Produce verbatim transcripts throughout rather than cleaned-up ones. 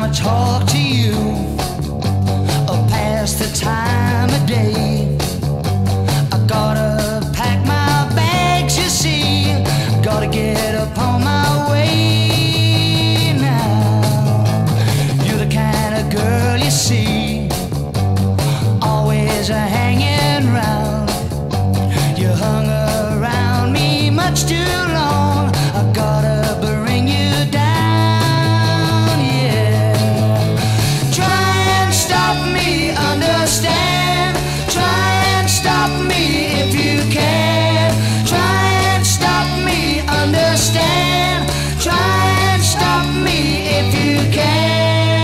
wanna talk to you or pass the time of day. I gotta pack my bags, you see, gotta get up on my way now. You're the kind of girl you see, always a hanging round. You hung around me much too long, I gotta bring you down, yeah. Try and stop me, understand. Try and stop me if you can. Try and stop me, understand. Try and stop me if you can.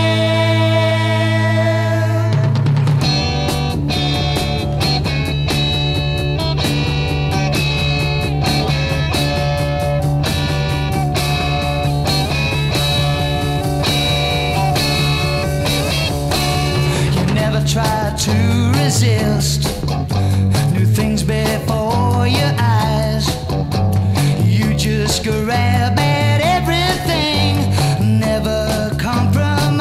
Try to resist new things before your eyes. You just grab at everything, never compromise,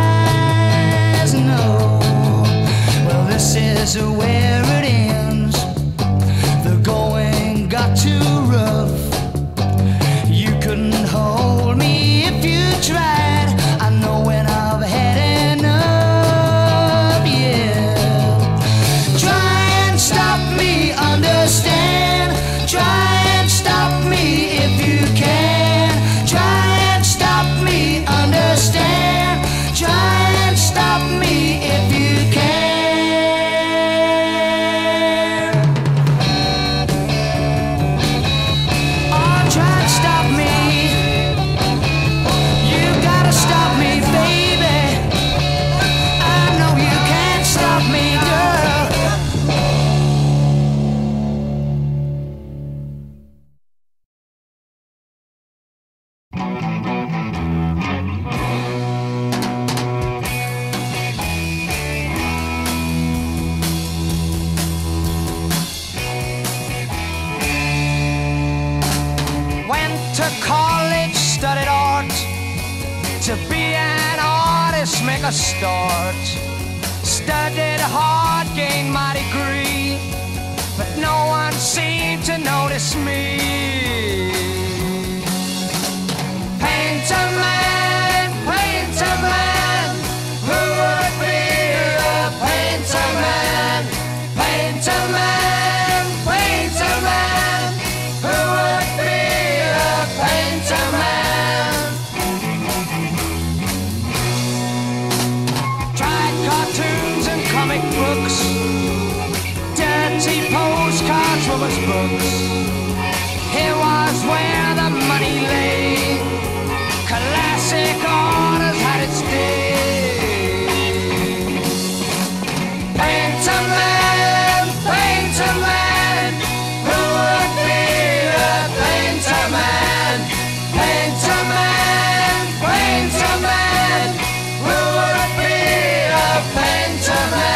no. Well, this is where it ends. The going got too rough. You couldn't hold me if you tried. I know when I've had enough. Understand. Try and stop me if you can. Try and stop me, understand. Try and stop me if you can. Oh, try and stop me. You gotta stop me, baby. I know you can't stop me, girl. To be an artist, make a start. Studied hard, gained my degree, but no one seemed to notice me. Painter man, painter man, who would be a painter man? Painter man, painter man, who would be a painter man? Comic books, dirty postcards, women's books. Here was where the money lay. Classic orders had its day. Painter man, painter man, who would be a painter man? Painter man, painter man, who would be a painter man?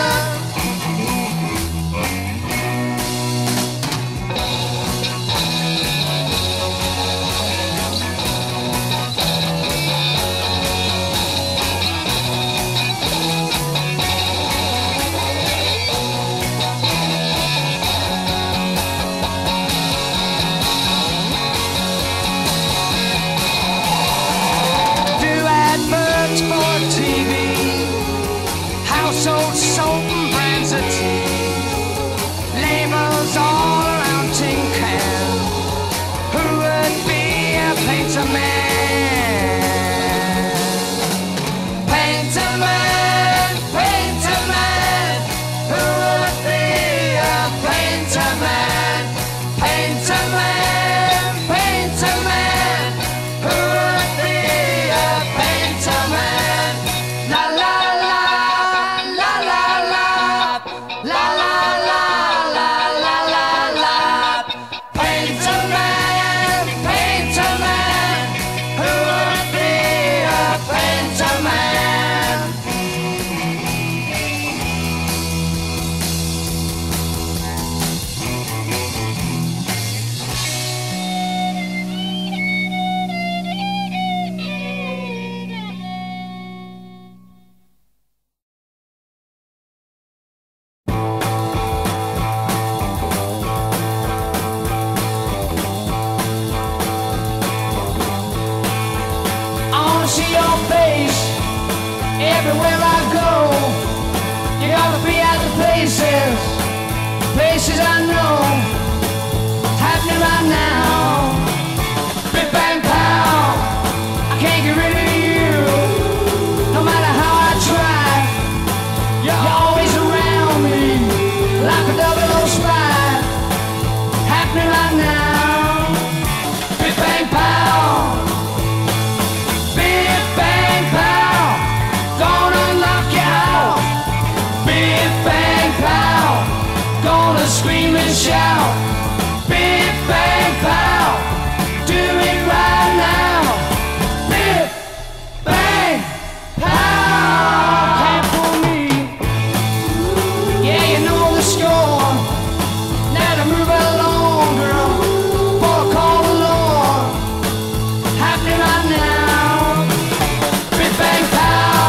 Household soap and brands of tea, labels all around tin can. Who would be a painter man? Painter man, painter man, who would be a painter man? Painter man, painter man, who would be a painter man? La la. everywhere I go. You gotta be at the places, places I know. It's happening right now. Biff Bang Pow, I can't get rid of you. No matter how I try, you're always around me, like a double O spy. Happening right now. Biff Bang Pow, Biff Bang Pow, gonna knock you out. Biff Bang Pow, gonna scream and shout. Biff Bang Pow, do it right now. Biff Bang Pow, can't fool me. Yeah, you know the score. Now to move along, girl, for a call the Lord. Happening right now. Biff Bang Pow.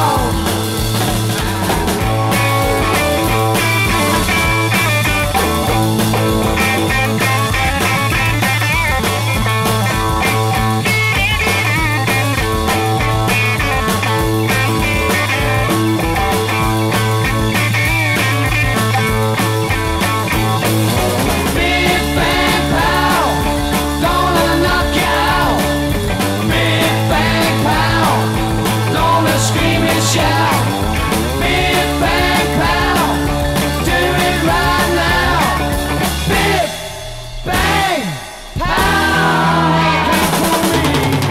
Biff Bang Pow, gonna knock you out. Biff Bang Pow, gonna scream and shout. Biff Bang Pow, do it right now. Biff Bang Pow, you can't fool me.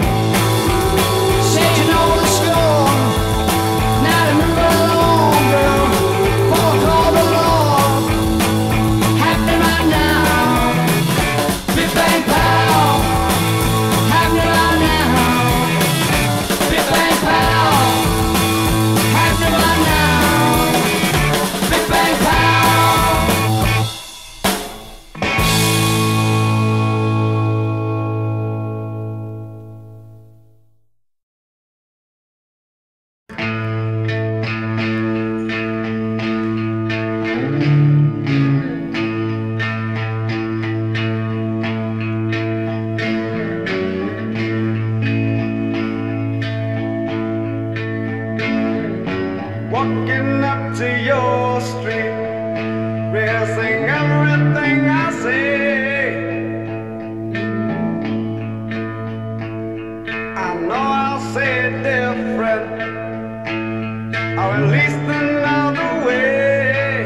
Said you know the score. Now to move along, girl, for a call the Lord. Happening right now. Biff Bang Pow, happening right now. Biff Bang Pow, happening right now. Biff Bang Pow. Walking up to your street, rehearsing everything I say. I know I'll say it different, or at least another way.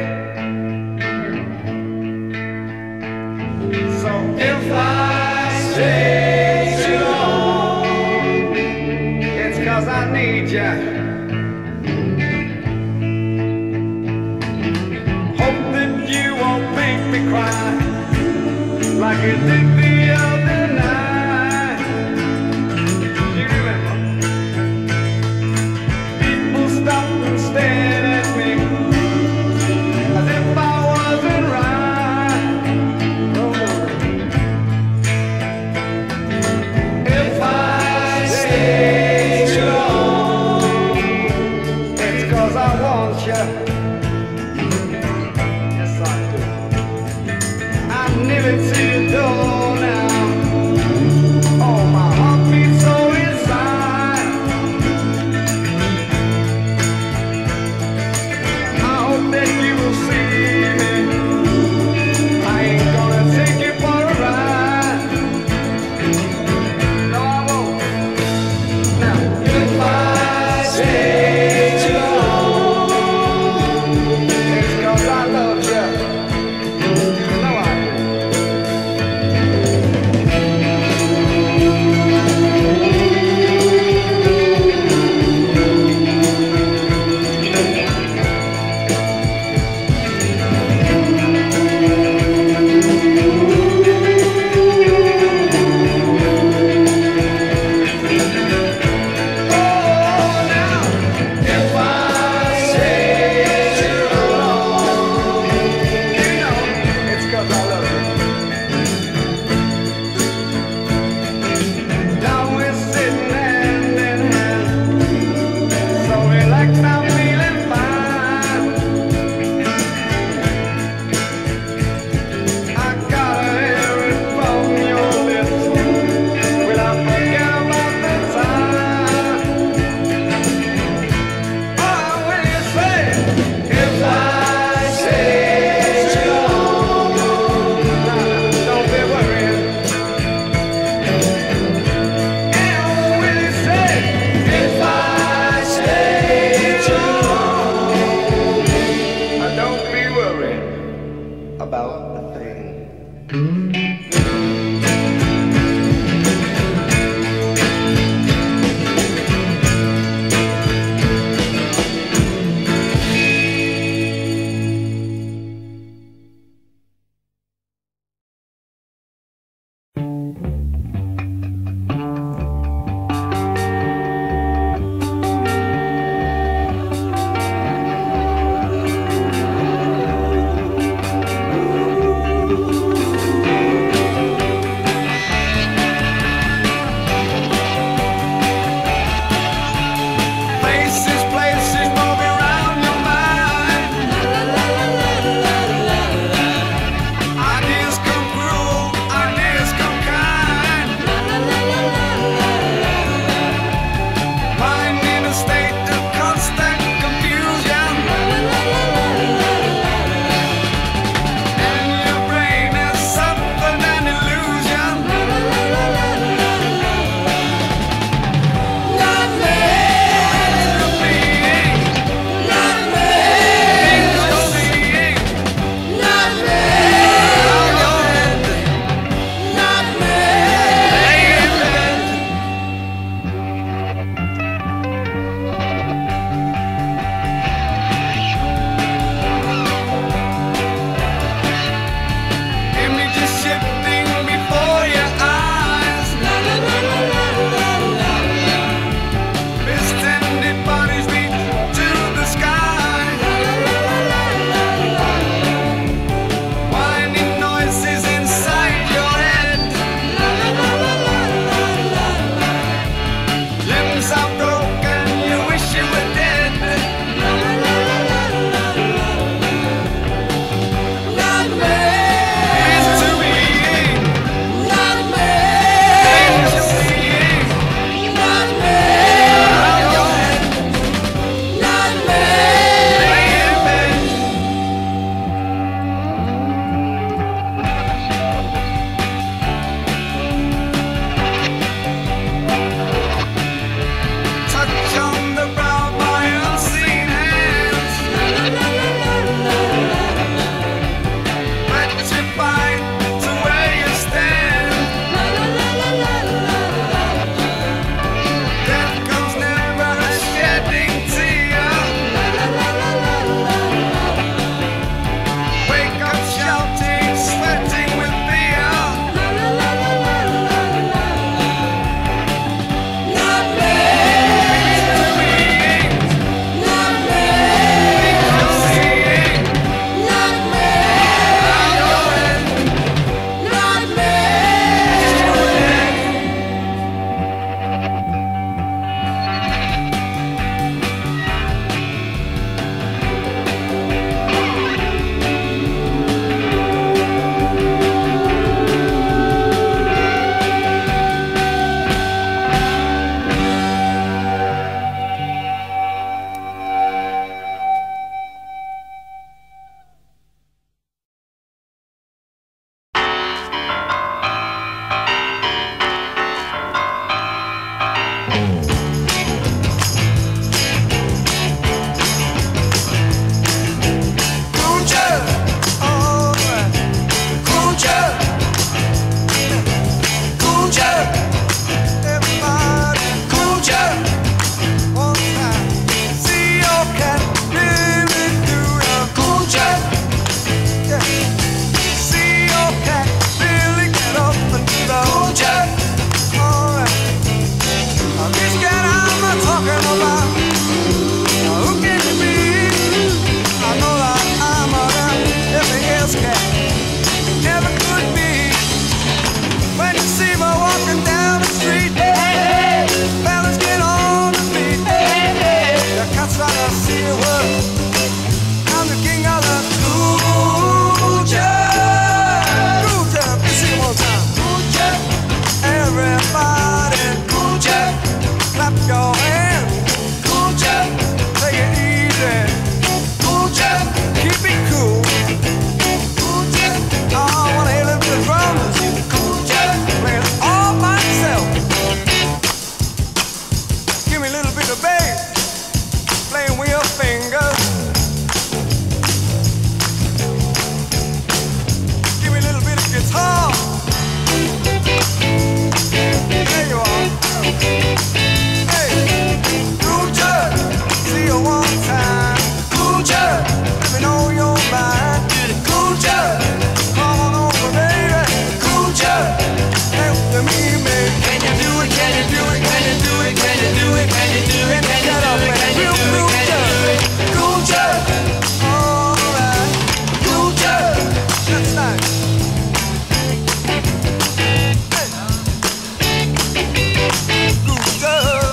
So if I stay too long, it's 'cause I need you. Hope that you won't make me cry like you did the other night. You remember? People stopped and stared at me as if I wasn't right. If I stay too long, it's 'cause I want you. Yes, I do. I'm nearly to your door now. Oh, my heart beats so inside. I hope that you will see me. I ain't gonna take you for a ride. No, I won't. Now, if I stay too long, it's 'cause I love you. You know I do. Oh, see a word. I'm the king of the cool jazz. Cool jazz, let's sing it one time. Cool jazz. Everybody, cool jazz. Clap your hands. Cool jazz. Take it easy. Cool jazz. Keep it cool. Cool jazz. Oh, I wanna hear a little bit of drums. Cool jazz. Playing all by myself. Give me a little bit of bass. Playing with your fingers. Give me a little bit of guitar. There you are. Hey, cool jazz. See you one time. Cool jazz. Let me know your mind. Cool jazz. Come on over, baby. Cool jazz. Help me, baby. Can you do it? Can you do it? Can you do it? Can you do it? Can you do it? Can you do it? Can you do it? Cool jazz. All right. Cool jazz. That's nice. Cool jazz.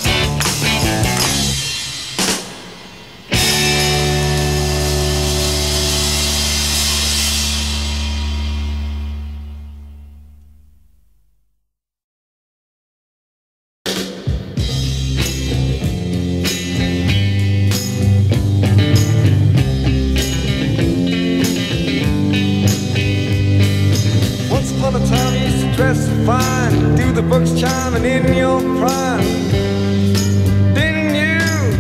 Once upon a time you used to dress fine, do the books chiming in your prime, didn't you?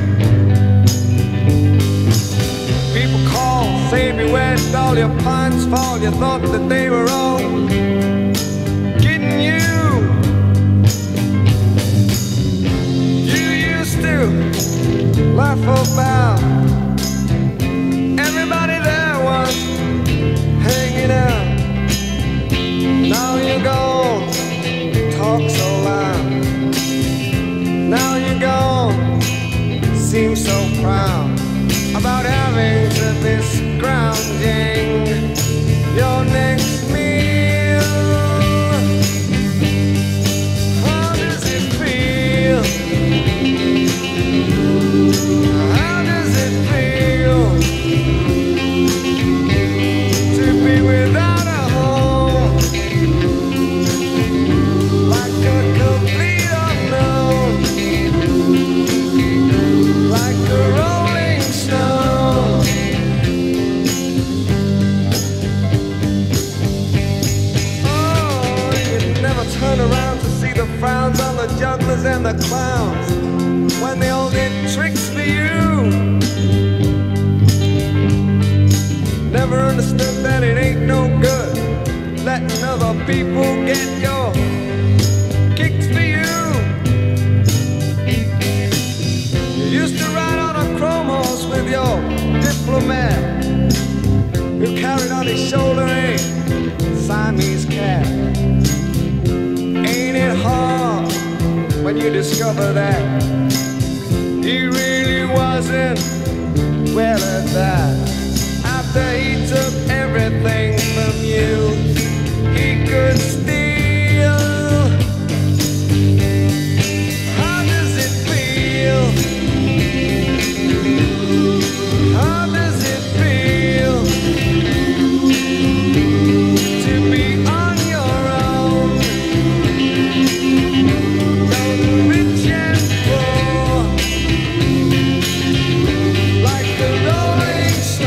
People call, say beware, all your pines fall. You thought that they were all getting you. You used to laugh about everybody there was hanging out. Now you're gone, talk so loud. Now you're gone, seem so proud about having to be scrounging your next meal. How does it feel? How does it feel to be without a home? Like a complete unknown, like a rolling stone. Oh, you never turn around to see the frowns on the jugglers and the clowns when they all did tricks for you. Never understood that it ain't no good letting other people get your kicks for you. You used to ride on a chrome horse with your diplomat, who carried on his shoulder a Siamese cat. Ain't it hard when you discover that he really wasn't well at that? After he took everything from you, he could steal. How does it feel? How does it feel to be on your own? Don't rich and poor, like the rolling stone.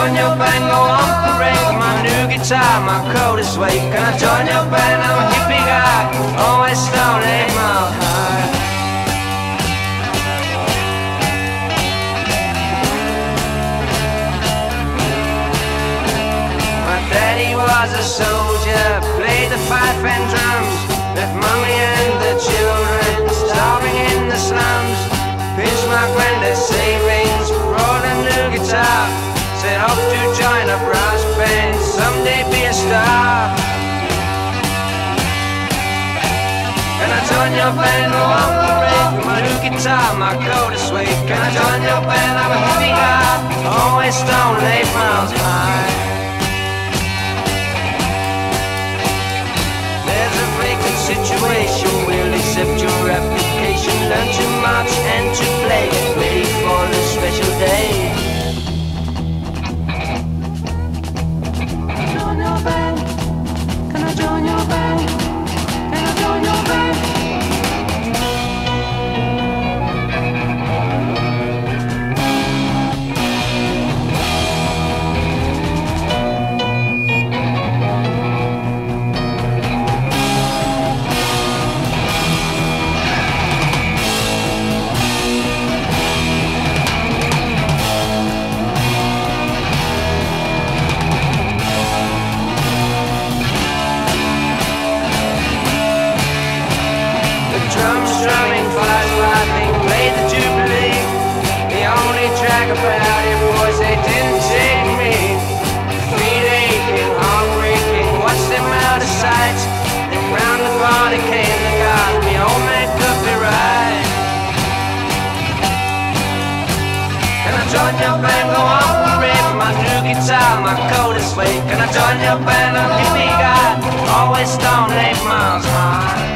join your band, go on parade? My new guitar, my coat is suede. Can I join your band? I'm a hippie guy, always stone eight miles high. My daddy was a soldier, played the fife and drums, left mommy and the children starving in the slums. Pinched my granddad's savings, brought a new guitar, said hope to join a brass band, someday be a star. Can I join your band, go on parade? My new guitar, my coat is suede. Can I join your band? I'm a hippie guy, always stone eight miles high. There's a vacant situation, we'll accept your application. Learn to march and to play, ready for the special day. Can I join your band? Can I join your band? Can I join your band? Drumming, flies laughing, play the jubilee. The only track about it was they didn't take me. Feet aching, heart breaking, watched them out of sight. Then round the corner came the God, me old man could be right. Can I join your band, go on parade? My new guitar, my coat is suede. Can I join your band? I'm a hippie guy, always stone eight miles high.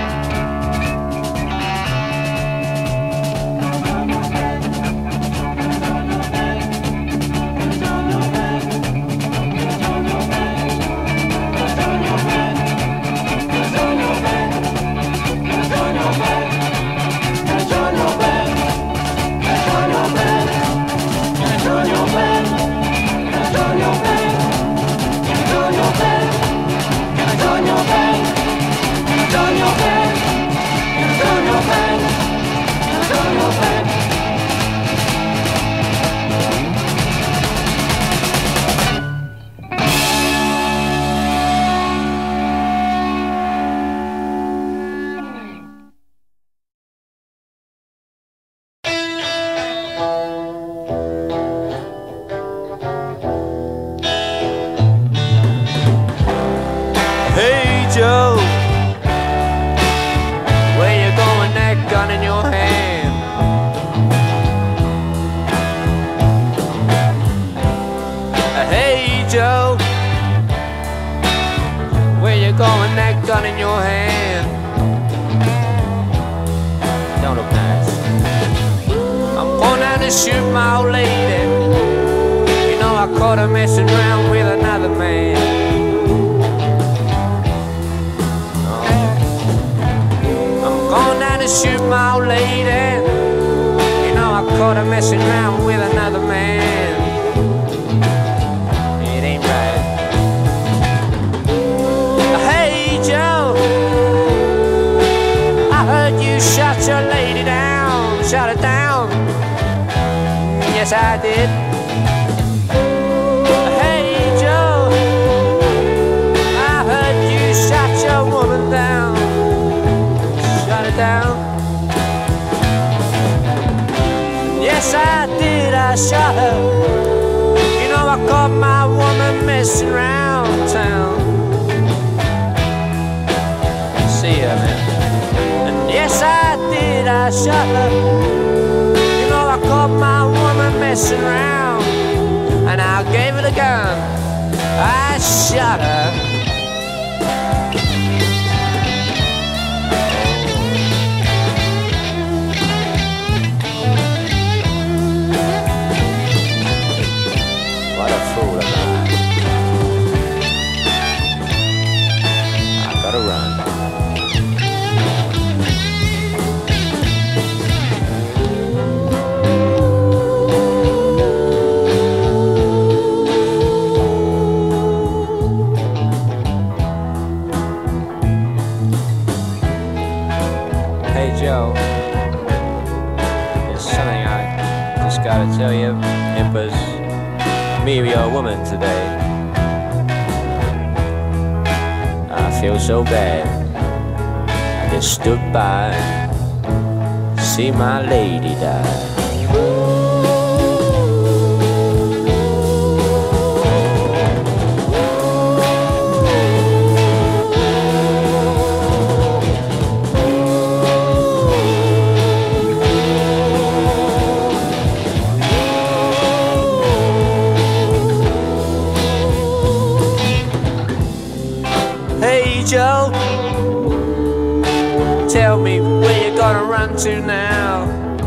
gotta tell you, it was me or your woman today. I feel so bad. I just stood by, see my lady die. Joe, tell me where you're gonna run to now.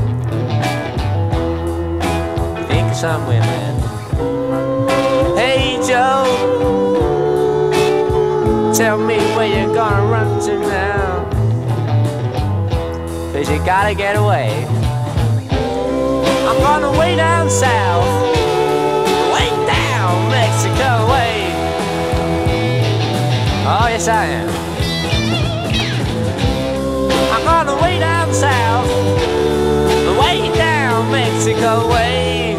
Think somewhere, man. Hey Joe, tell me where you're gonna run to now. 'Cause you gotta get away. I'm gonna way down south, way down Mexico way. Oh, yes, I am. I'm gonna way down south, way down Mexico way.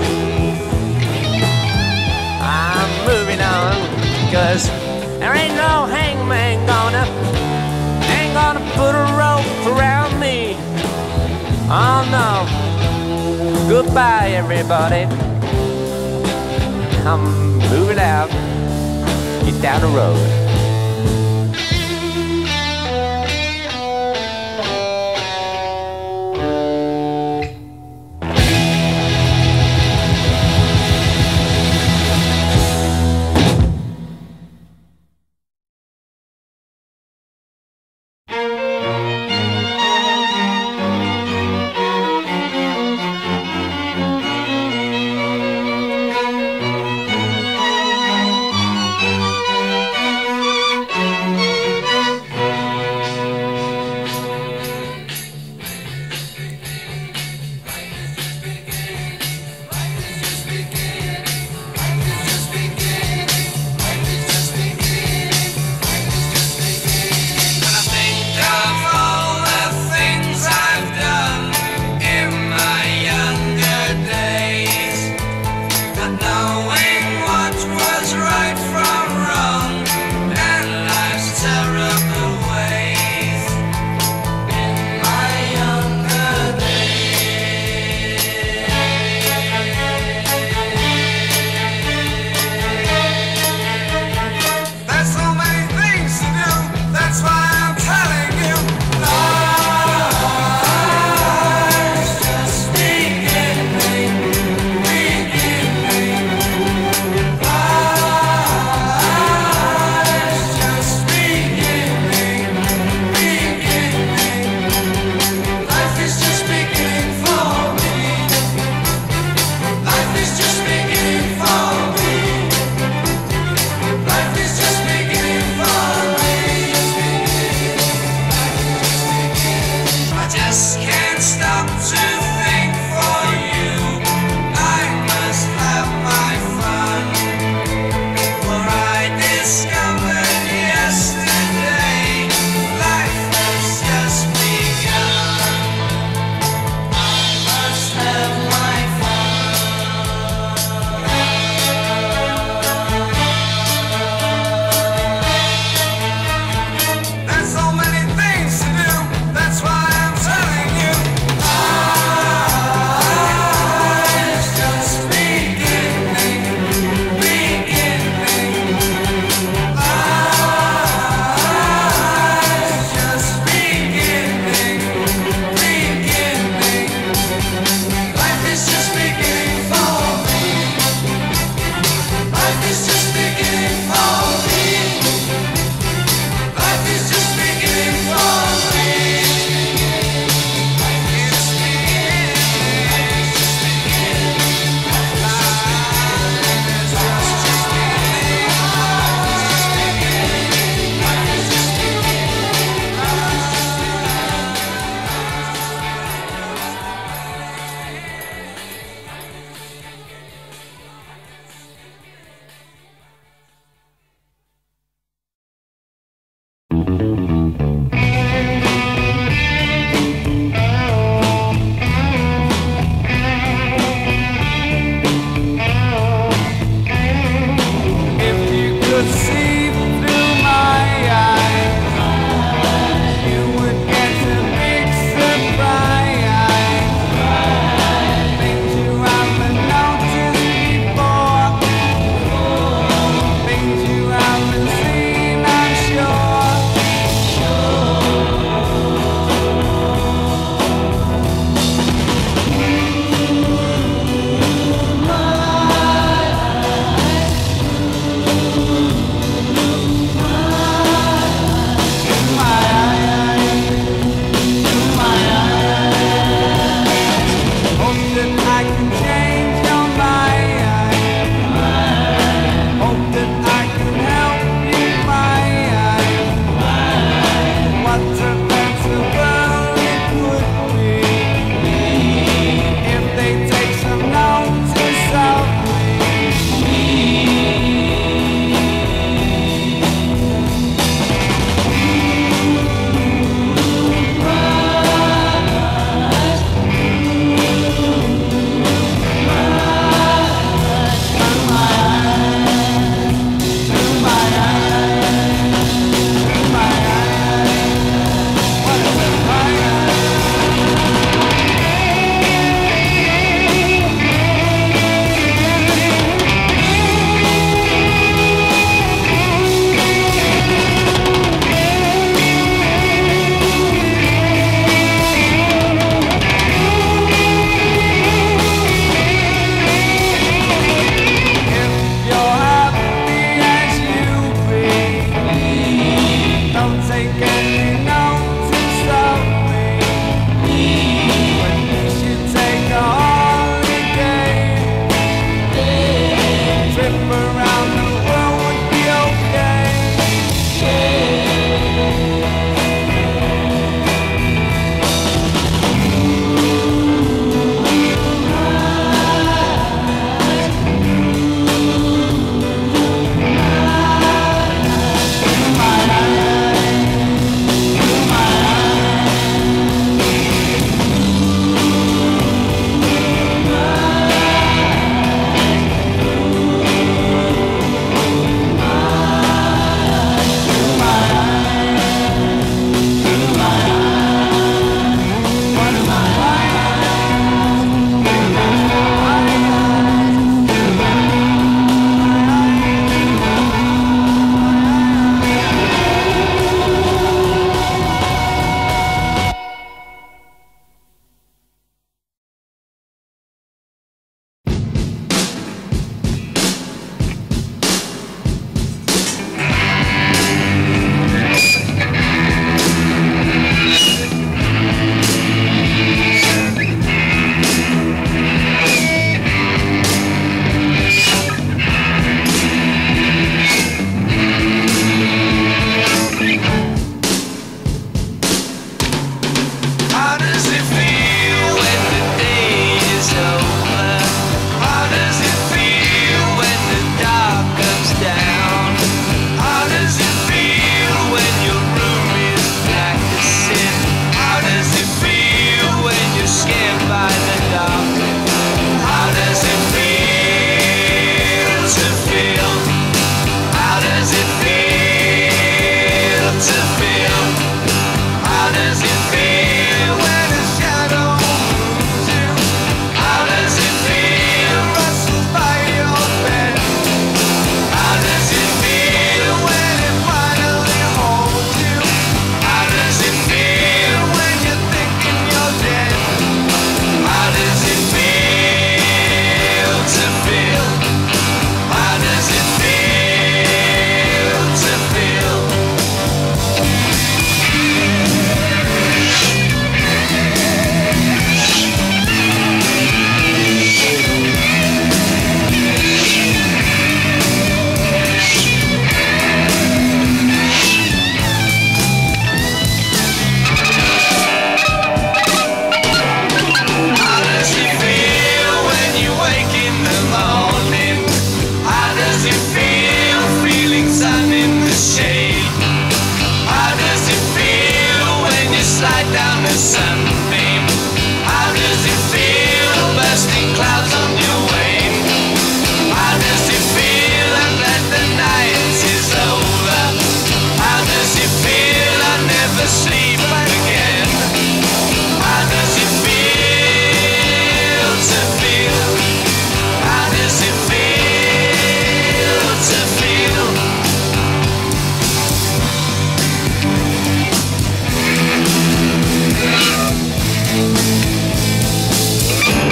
I'm moving on, 'cause there ain't no hangman gonna, ain't gonna put a rope around me. Oh, no. Goodbye, everybody. I'm moving out, get down the road.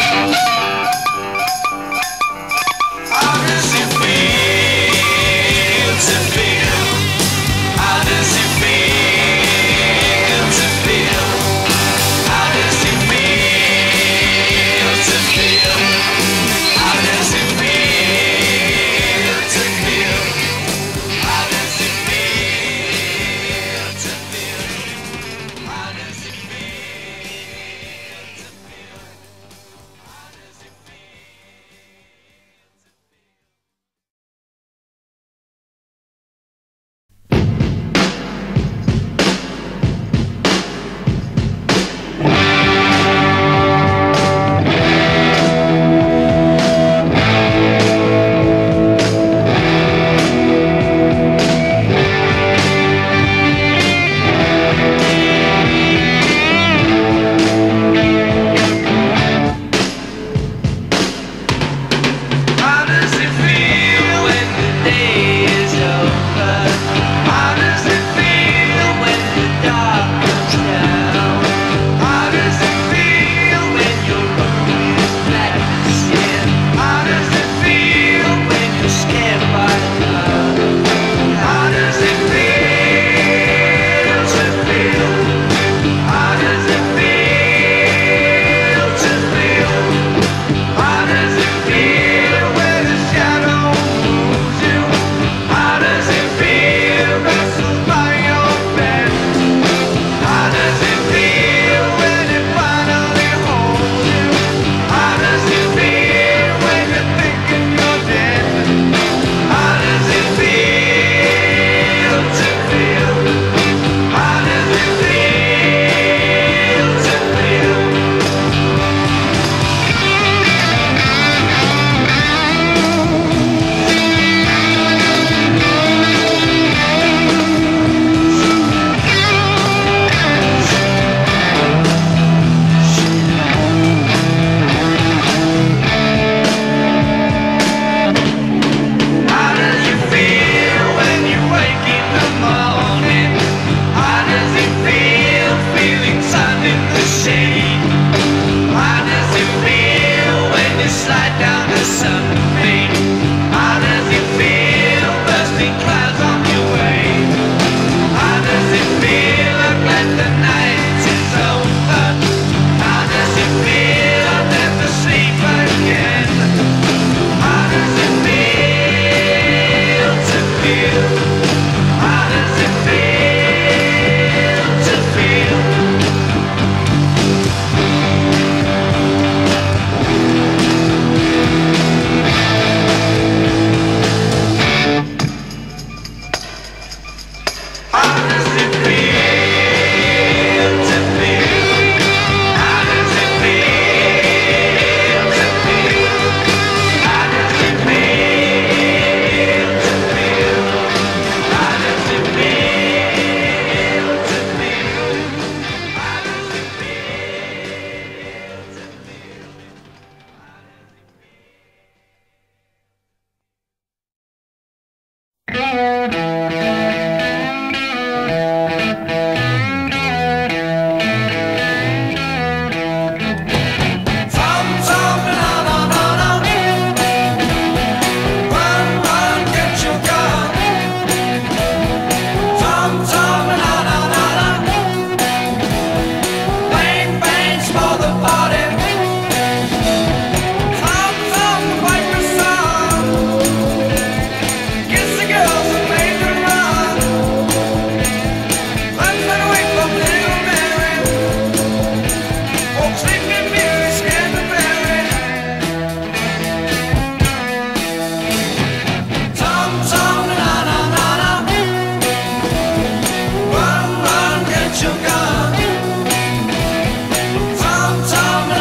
Tom, Tom,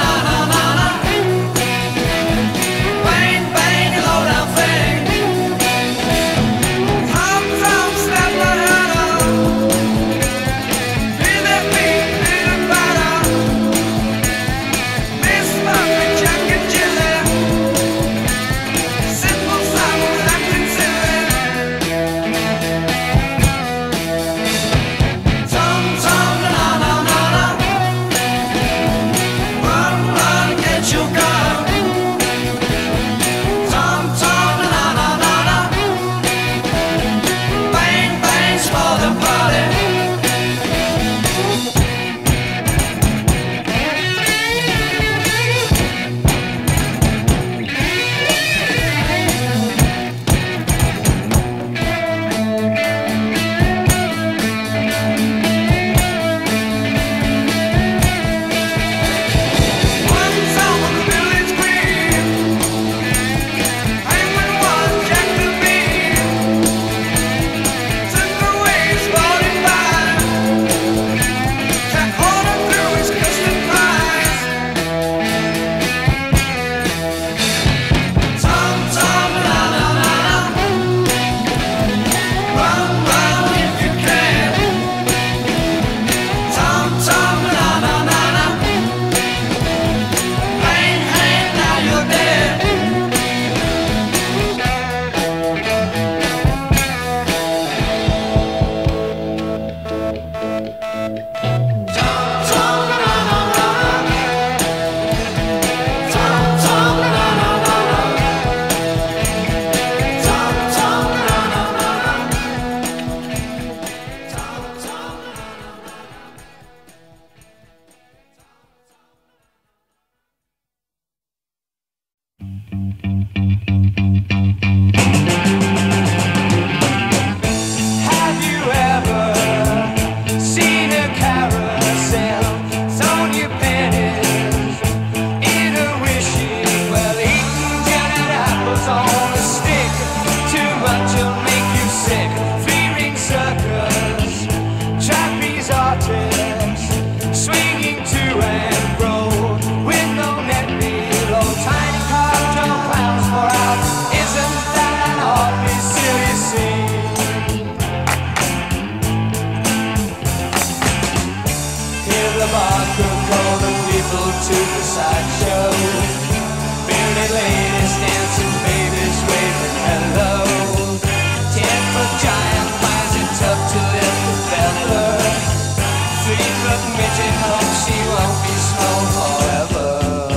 the sideshow. Bearded ladies dancing, babies waving hello. Ten foot giant finds it tough to lift the feather. Three foot midget hopes she won't be small forever.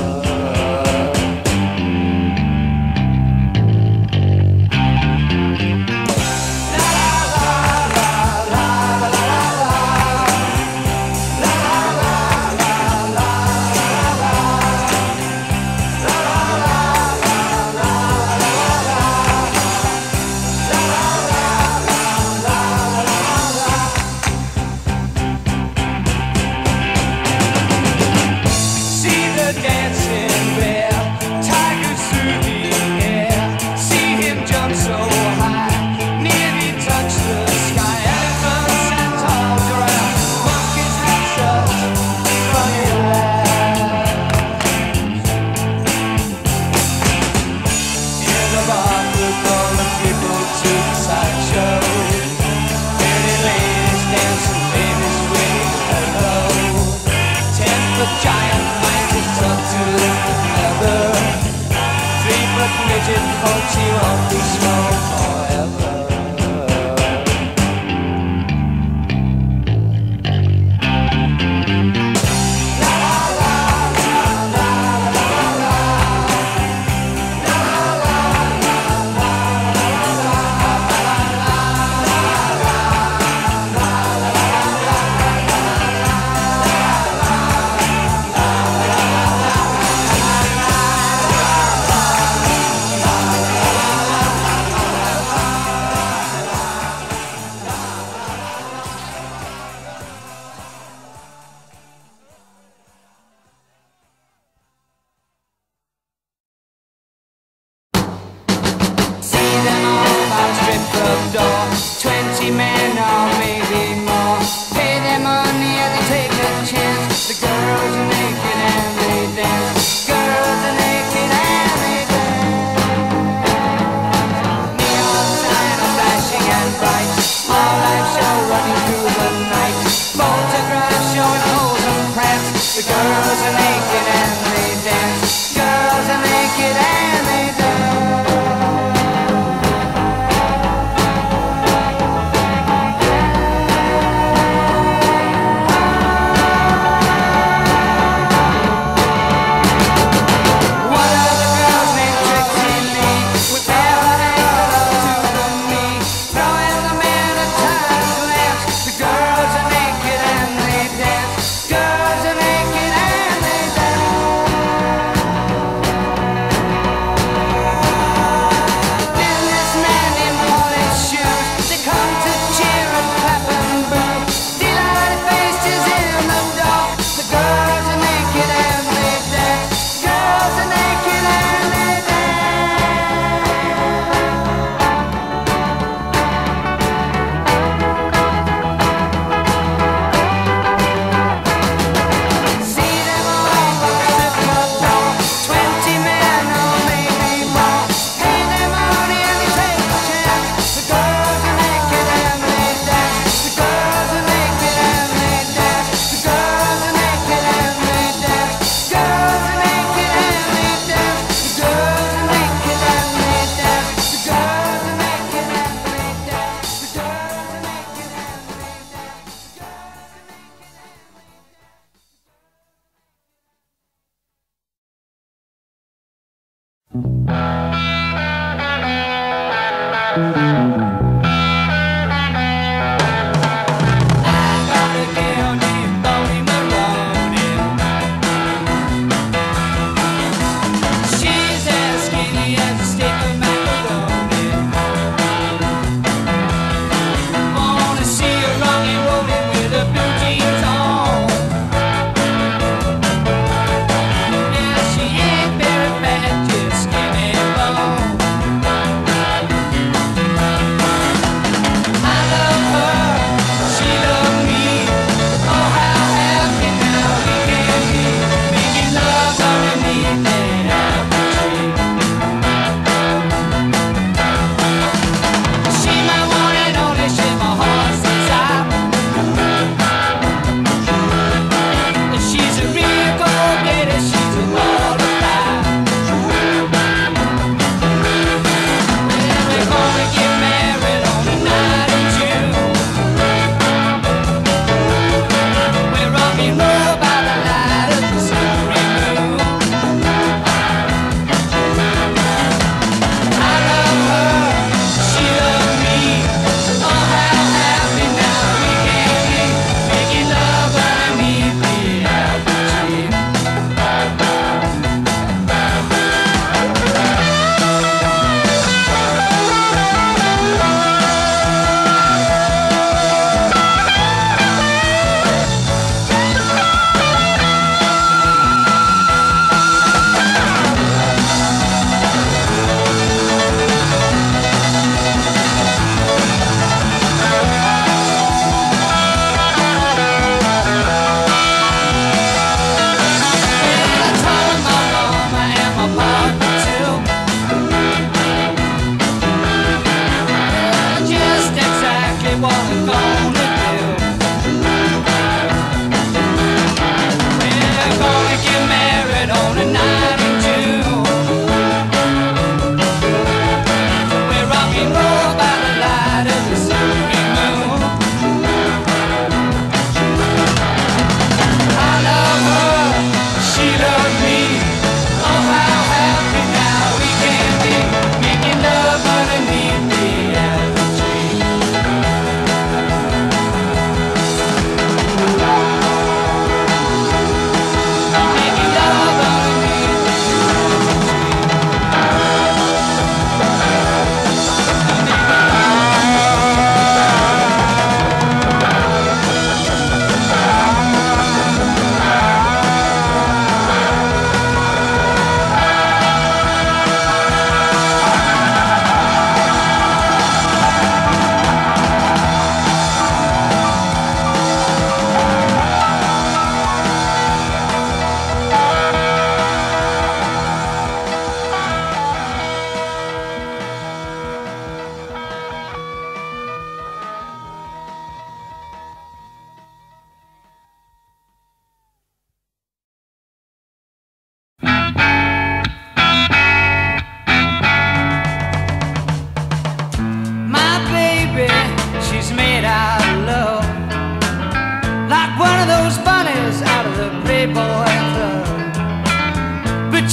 Hope she won't be small forever.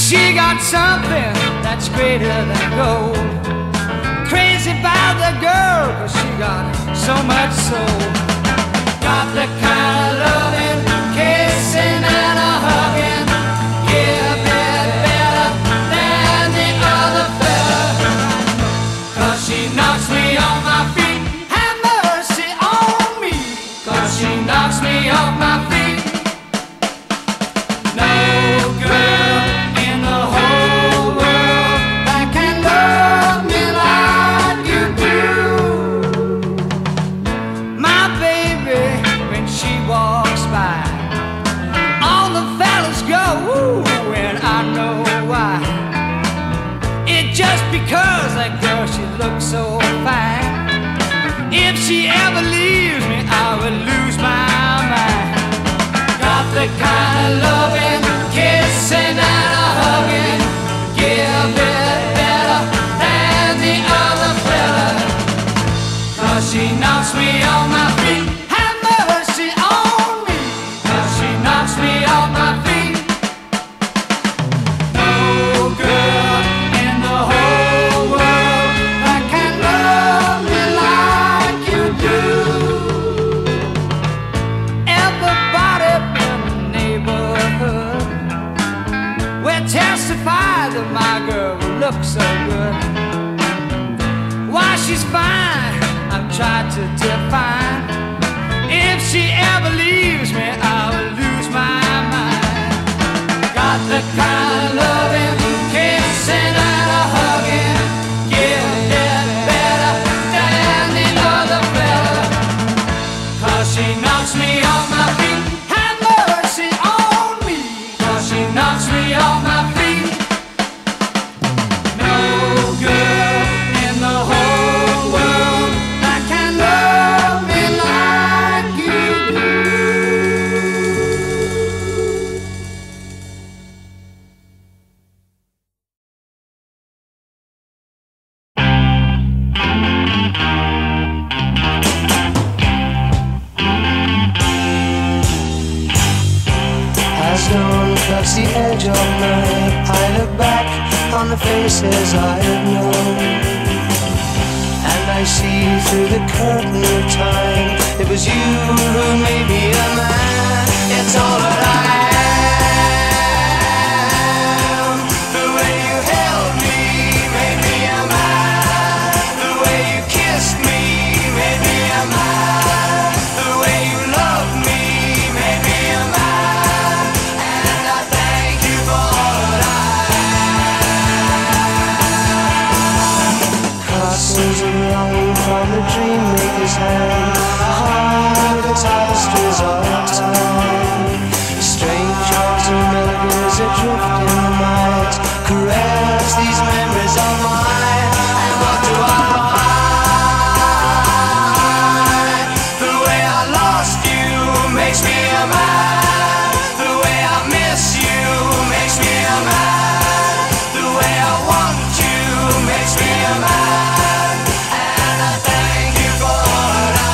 She got something that's greater than gold. Crazy about the girl, but she got so much soul. Got the kind of loving, kissing and a hugging. Give it better than the other fella. Cause she knocks me off my feet. Have mercy on me. Cause she knocks me off my feet. No girl in the whole world that can love me like you do. My baby, when she walks by, all the fellas go, ooh, and I know why. It's just because that girl, she looks so fine. If she ever leaves me, I will lose my mind. Got the kind of loving, kissing and a hugging. Give it better than the other fella. Cause she knocks me on my feet. Have mercy on me. Cause she knocks me off my feet. No girl in the whole world that can love me like you do. Everybody in the neighborhood will testify that my girl looks so good. Why she's fine, I've tried to define. If she ever leaves me, I will lose my mind. Got the kind of loving, kissing and a hugging. Give it better than the other fella. Cause she knocks me off my feet. Have mercy on me. Cause she knocks me off my feet. No girl in the whole world that can love me like you do. As dawn cuts the edge of night, I look back on the faces I have known, and I see through the curtain of time. It was you who made me a man. It's all that I am. The way you held me made me a man. The way you kissed me made me a man. The way you loved me made me a man. And I thank you for all that I am. Castles of longing from the dream maker's hand. Hard the tapestries of time. Strange chords and melodies adrift in the night. Caress these memories of mine. And what do I find? The way I lost you makes me a man. The way I miss you makes me a man. The way I want you makes me a man. And I thank you for all that I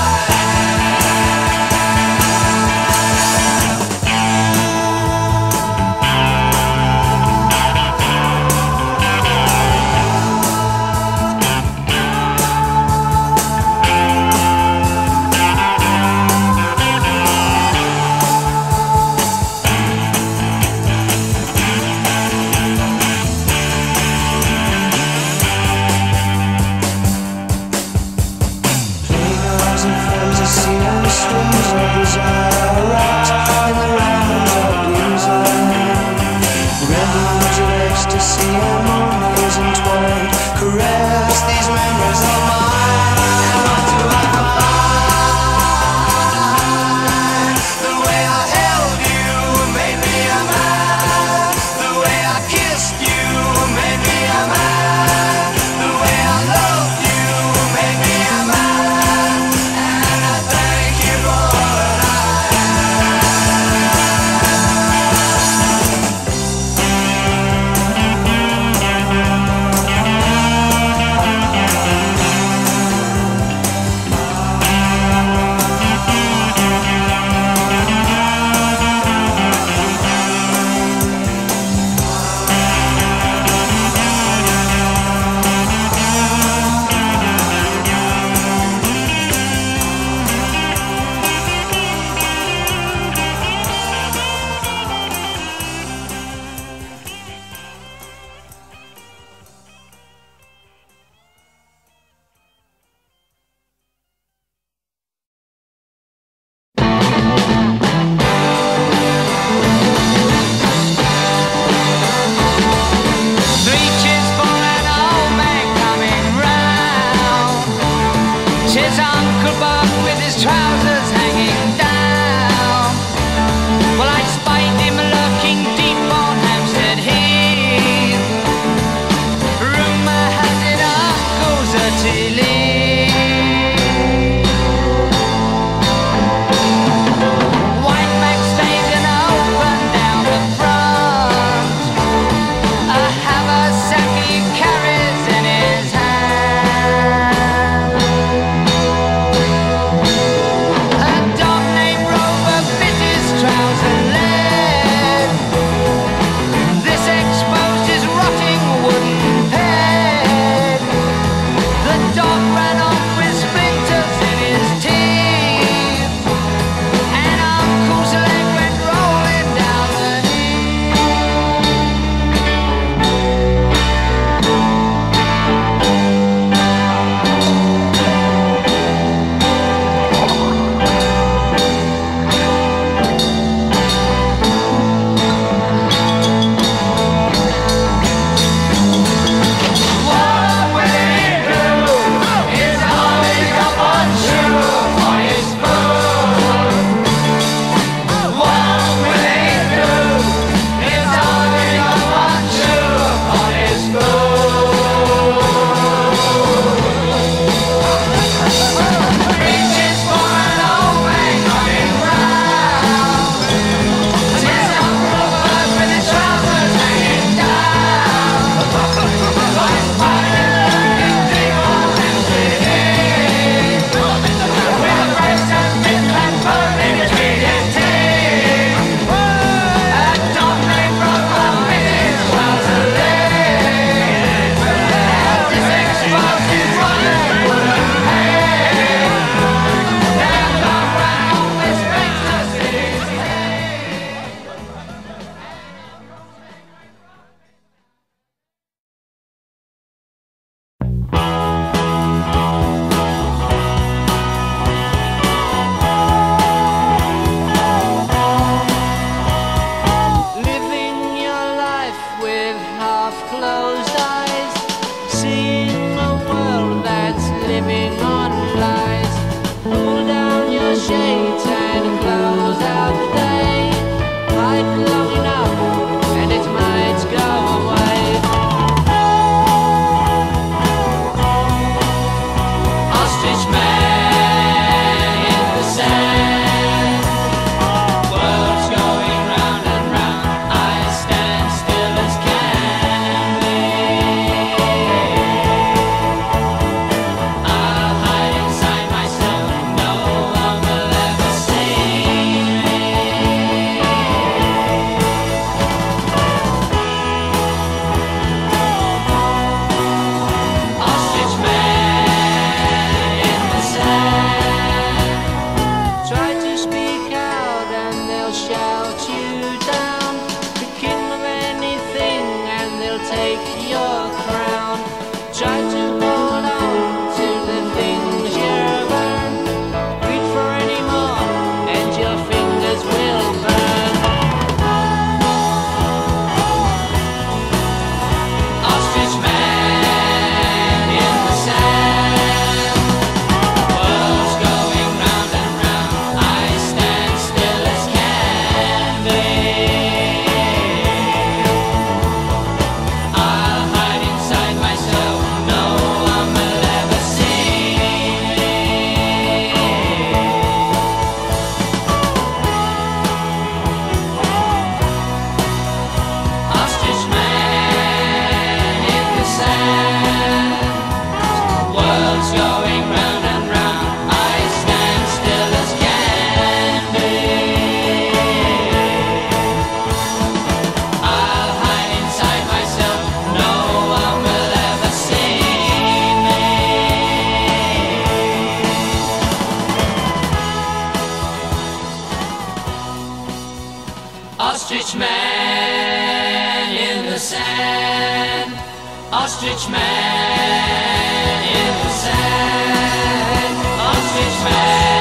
sand, ostrich man in the sand, ostrich man.